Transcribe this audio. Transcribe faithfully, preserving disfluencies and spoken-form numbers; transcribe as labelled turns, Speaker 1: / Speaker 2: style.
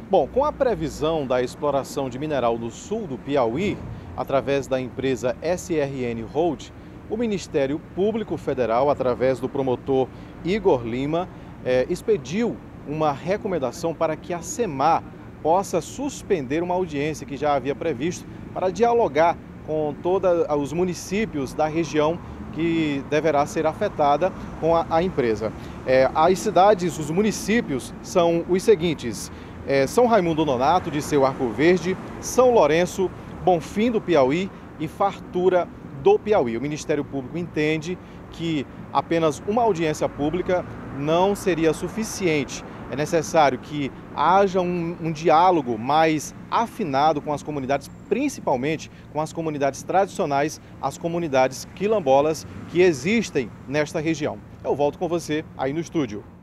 Speaker 1: Bom, com a previsão da exploração de mineral no sul do Piauí, através da empresa S R N Hold, o Ministério Público Federal, através do promotor Igor Lima, eh, expediu uma recomendação para que a SEMAR possa suspender uma audiência que já havia previsto para dialogar com todos os municípios da região que deverá ser afetada com a, a empresa. É, as cidades, os municípios são os seguintes: é, São Raimundo Nonato, de Seu Arco Verde, São Lourenço, Bonfim do Piauí e Fartura do Piauí. O Ministério Público entende que apenas uma audiência pública não seria suficiente. É necessário que haja um, um diálogo mais afinado com as comunidades, principalmente com as comunidades tradicionais, as comunidades quilombolas que existem nesta região. Eu volto com você aí no estúdio.